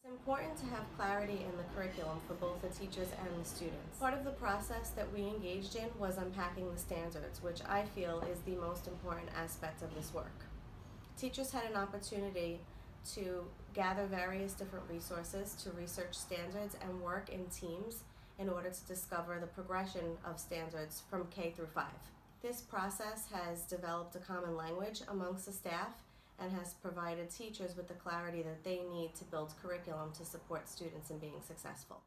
It's important to have clarity in the curriculum for both the teachers and the students. Part of the process that we engaged in was unpacking the standards, which I feel is the most important aspect of this work. Teachers had an opportunity to gather various different resources to research standards and work in teams in order to discover the progression of standards from K through 5. This process has developed a common language amongst the staff and has provided teachers with the clarity that they need to build curriculum to support students in being successful.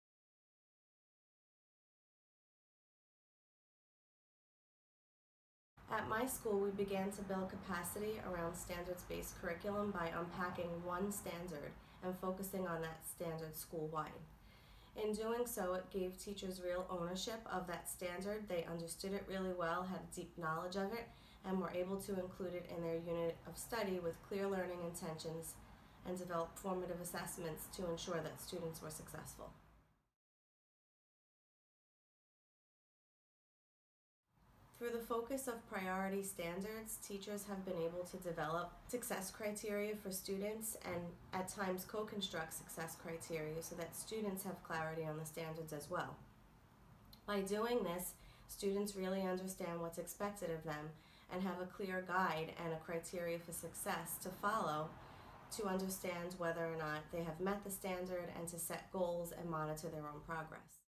At my school, we began to build capacity around standards-based curriculum by unpacking one standard and focusing on that standard school-wide. In doing so, it gave teachers real ownership of that standard. They understood it really well, had a deep knowledge of it, and were able to include it in their unit of study with clear learning intentions and develop formative assessments to ensure that students were successful. Through the focus of priority standards, teachers have been able to develop success criteria for students and at times co-construct success criteria so that students have clarity on the standards as well. By doing this, students really understand what's expected of them and have a clear guide and a criteria for success to follow to understand whether or not they have met the standard and to set goals and monitor their own progress.